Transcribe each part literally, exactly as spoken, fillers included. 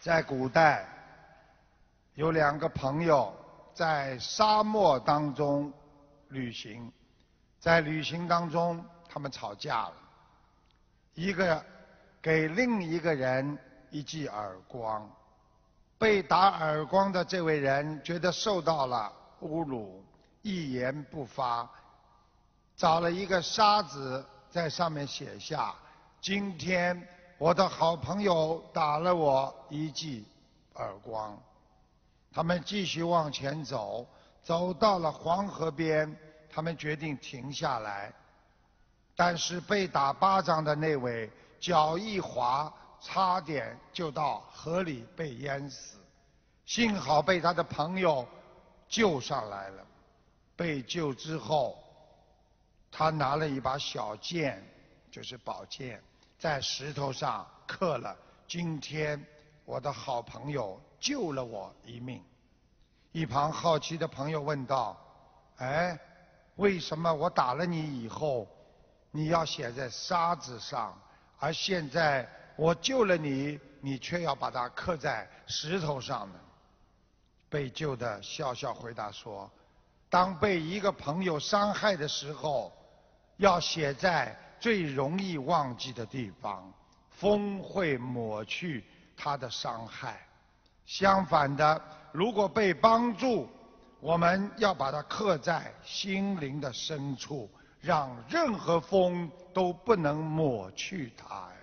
在古代，有两个朋友在沙漠当中旅行，在旅行当中他们吵架了，一个给另一个人一记耳光，被打耳光的这位人觉得受到了侮辱，一言不发，找了一个沙子在上面写下：今天我的好朋友打了我一记耳光。他们继续往前走，走到了黄河边，他们决定停下来。但是被打巴掌的那位脚一滑，差点就到河里被淹死，幸好被他的朋友救上来了。被救之后，他拿了一把小剑，就是宝剑，在石头上刻了今天我的好朋友救了我一命。一旁好奇的朋友问道：哎，为什么我打了你以后你要写在沙子上，而现在我救了你，你却要把它刻在石头上呢？被救的笑笑回答说：当被一个朋友伤害的时候，要写在最容易忘记的地方，风会抹去他的伤害。相反的，如果被帮助，我们要把它刻在心灵的深处，让任何风都不能抹去它呀。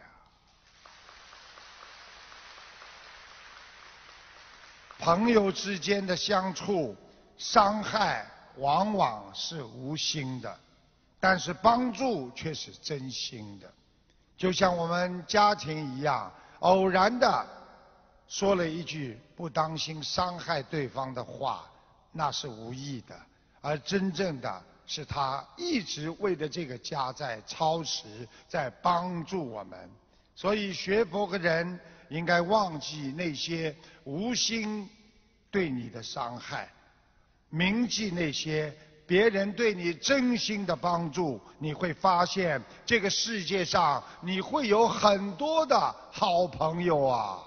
朋友之间的相处，伤害往往是无心的，但是帮助却是真心的。就像我们家庭一样，偶然的说了一句不当心伤害对方的话，那是无意的，而真正的是他一直为了这个家在操持，在帮助我们。所以学佛的人应该忘记那些无心对你的伤害，铭记那些别人对你真心的帮助，你会发现这个世界上你会有很多的好朋友啊。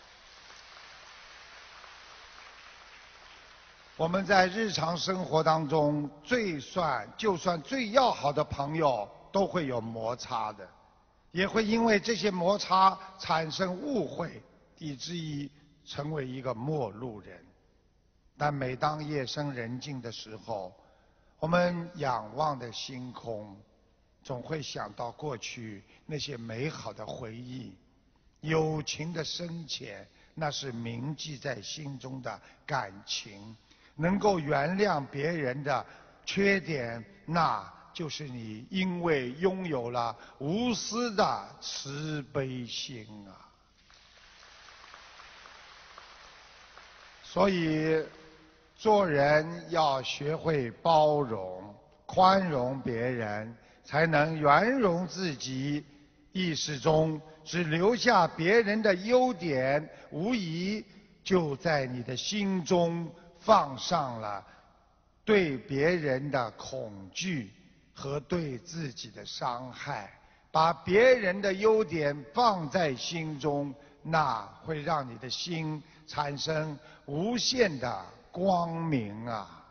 我们在日常生活当中，最算就算最要好的朋友都会有摩擦的，也会因为这些摩擦产生误会，以至于成为一个陌路人。但每当夜深人静的时候，我们仰望的星空，总会想到过去那些美好的回忆，友情的深浅，那是铭记在心中的感情。能够原谅别人的缺点，那就是你因为拥有了无私的慈悲心啊。所以做人要学会包容、宽容别人，才能圆融自己。意识中只留下别人的优点，无疑就在你的心中放上了对别人的恐惧和对自己的伤害。把别人的优点放在心中，那会让你的心产生无限的光明啊！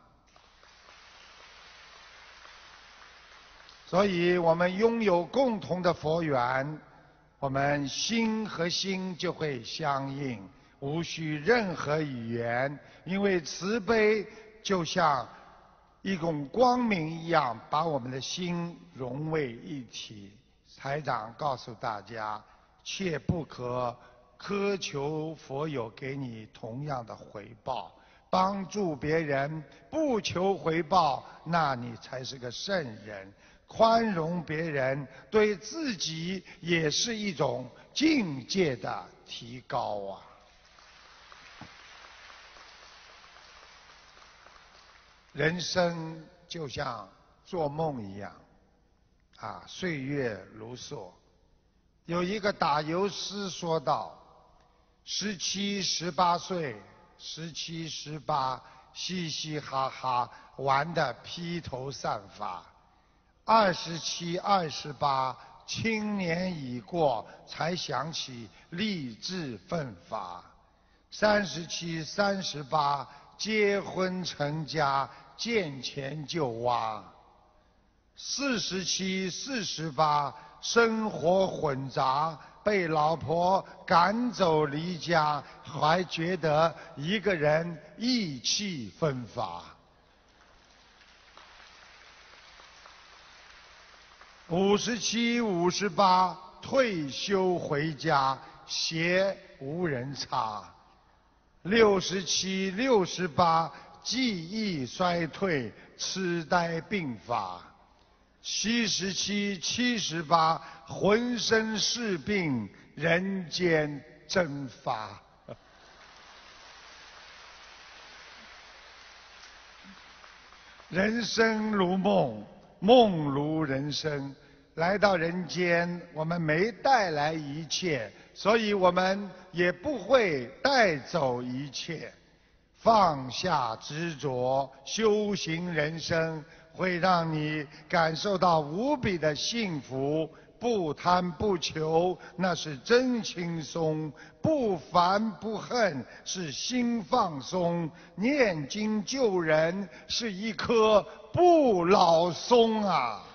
所以我们拥有共同的佛缘，我们心和心就会相应，无需任何语言，因为慈悲就像一种光明一样，把我们的心融为一体。台长告诉大家，切不可苛求佛友给你同样的回报。帮助别人不求回报，那你才是个圣人。宽容别人，对自己也是一种境界的提高啊！人生就像做梦一样，啊，岁月如梭。有一个打油诗说道：十七、十八岁，十七、十八，嘻嘻哈哈玩得披头散发。二十七、二十八，青年已过，才想起励志奋发。 三十七、三十八，结婚成家，见钱就挖；四十七、四十八，生活混杂，被老婆赶走离家，还觉得一个人意气风发。五十七、五十八，退休回家，鞋无人擦。六十七、六十八，记忆衰退，痴呆病发。七十七、七十八，浑身是病，人间蒸发。人生如梦，梦如人生。来到人间，我们没带来一切，所以我们也不会带走一切。放下执着，修行人生，会让你感受到无比的幸福。不贪不求，那是真轻松；不烦不恨，是心放松。念经救人，是一棵不老松啊！